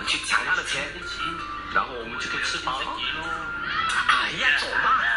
去抢他的钱，然后我们就可以吃饱了。哎呀，走吧。